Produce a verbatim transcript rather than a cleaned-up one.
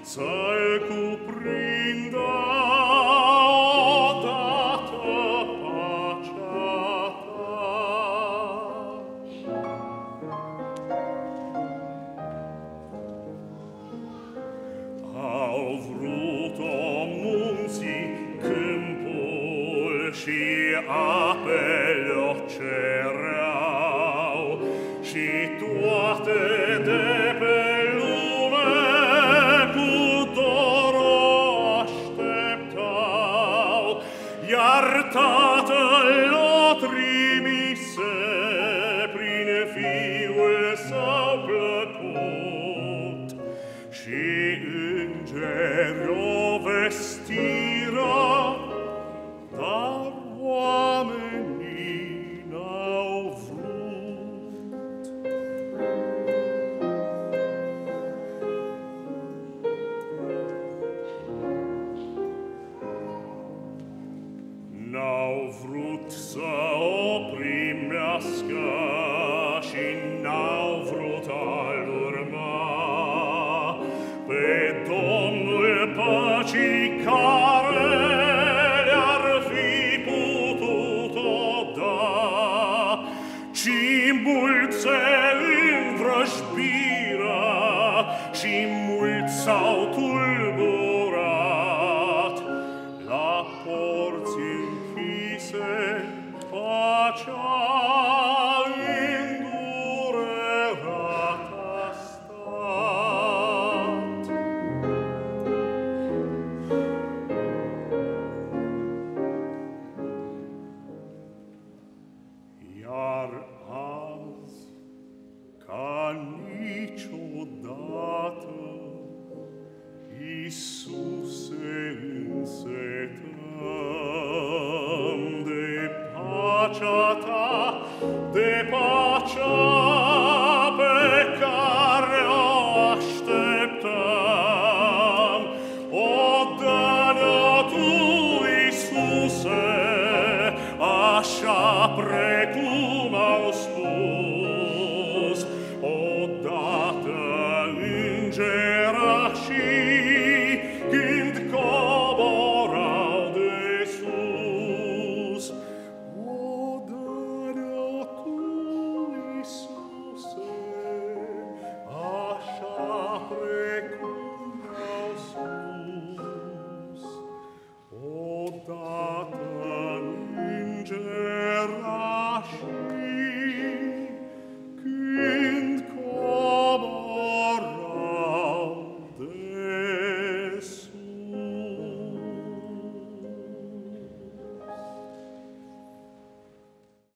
să-l cuprindă odată pacea ta. Au vrut-o munții, câmpul și apele-o cereau, și toate de pe lume cu dor o așteptau, iar Tatăl o trimise prin Fiul Său plăcut, și îngeri o vestiră, dar oamenii n-au vrut. N-au vrut să o primească și n-au vrut a-L urma pe Domnul păcii care le-ar fi putut-o da, ci mulți se învrăjbiră și mulți s-au tulburat.